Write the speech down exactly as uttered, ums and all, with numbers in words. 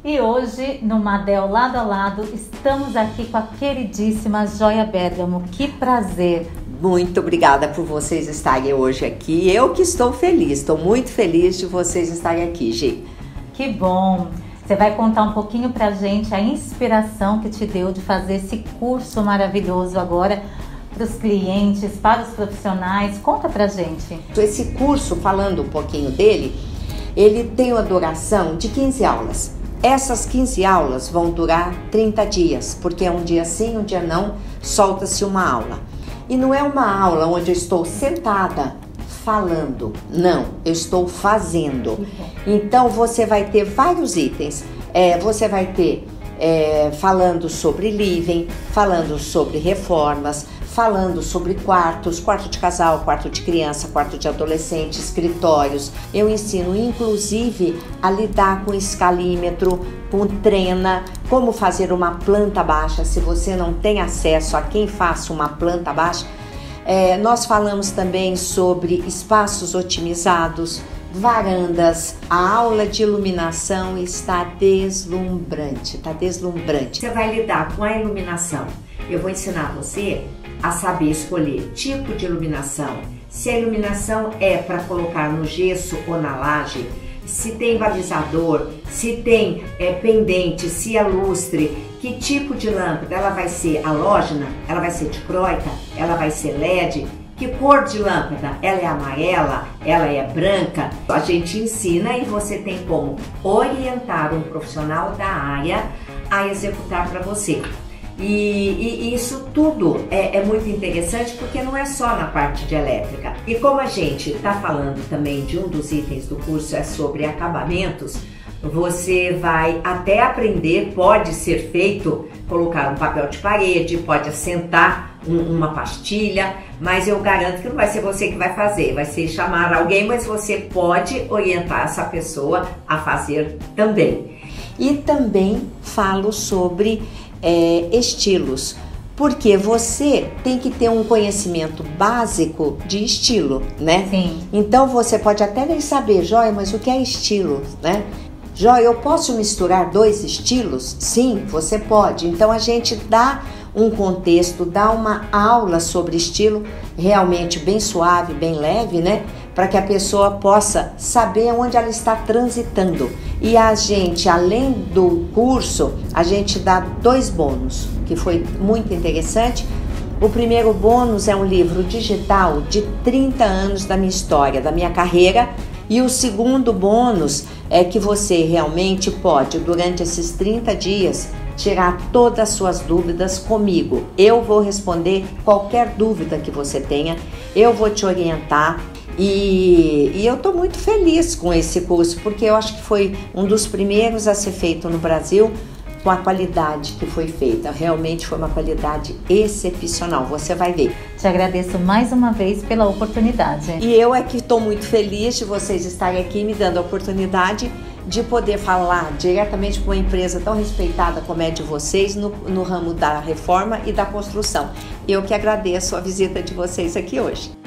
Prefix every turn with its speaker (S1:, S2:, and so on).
S1: E hoje, no Madel Lado a Lado, estamos aqui com a queridíssima Joia Bergamo. Que prazer!
S2: Muito obrigada por vocês estarem hoje aqui. Eu que estou feliz, estou muito feliz de vocês estarem aqui, Gi.
S1: Que bom! Você vai contar um pouquinho pra gente a inspiração que te deu de fazer esse curso maravilhoso agora para os clientes, para os profissionais. Conta pra gente.
S2: Esse curso, falando um pouquinho dele, ele tem uma duração de quinze aulas. Essas quinze aulas vão durar trinta dias, porque é um dia sim, um dia não, solta-se uma aula. E não é uma aula onde eu estou sentada falando, não, eu estou fazendo. Então você vai ter vários itens, é, você vai ter é, falando sobre living, falando sobre reformas, falando sobre quartos, quarto de casal, quarto de criança, quarto de adolescente, escritórios. Eu ensino inclusive a lidar com escalímetro, com trena, como fazer uma planta baixa, se você não tem acesso a quem faça uma planta baixa. É, nós falamos também sobre espaços otimizados, varandas. A aula de iluminação está deslumbrante, está deslumbrante. Você vai lidar com a iluminação. Eu vou ensinar você a saber escolher tipo de iluminação, se a iluminação é para colocar no gesso ou na laje, se tem balizador, se tem é, pendente, se é lustre, que tipo de lâmpada, ela vai ser halógena, ela vai ser dicróica, ela vai ser L E D, que cor de lâmpada, ela é amarela, ela é branca. A gente ensina e você tem como orientar um profissional da área a executar para você. E, e, e isso tudo é, é muito interessante porque não é só na parte de elétrica. E como a gente está falando também de um dos itens do curso é sobre acabamentos, você vai até aprender, pode ser feito, colocar um papel de parede, pode assentar um, uma pastilha, mas eu garanto que não vai ser você que vai fazer, vai ser chamar alguém, mas você pode orientar essa pessoa a fazer também. E também falo sobre É, estilos, porque você tem que ter um conhecimento básico de estilo, né?
S1: Sim.
S2: Então você pode até nem saber, Joia, mas o que é estilo, né? Joia, eu posso misturar dois estilos? Sim, você pode. Então a gente dá um contexto, dá uma aula sobre estilo realmente bem suave, bem leve, né? Para que a pessoa possa saber onde ela está transitando. E a gente, além do curso, a gente dá dois bônus, que foi muito interessante. O primeiro bônus é um livro digital de trinta anos da minha história, da minha carreira. E o segundo bônus é que você realmente pode, durante esses trinta dias, tirar todas as suas dúvidas comigo. Eu vou responder qualquer dúvida que você tenha, eu vou te orientar. E, e eu estou muito feliz com esse curso, porque eu acho que foi um dos primeiros a ser feito no Brasil com a qualidade que foi feita. Realmente foi uma qualidade excepcional, você vai ver.
S1: Te agradeço mais uma vez pela oportunidade.
S2: E eu é que estou muito feliz de vocês estarem aqui me dando a oportunidade de poder falar diretamente com uma empresa tão respeitada como é de vocês no, no ramo da reforma e da construção. Eu que agradeço a visita de vocês aqui hoje.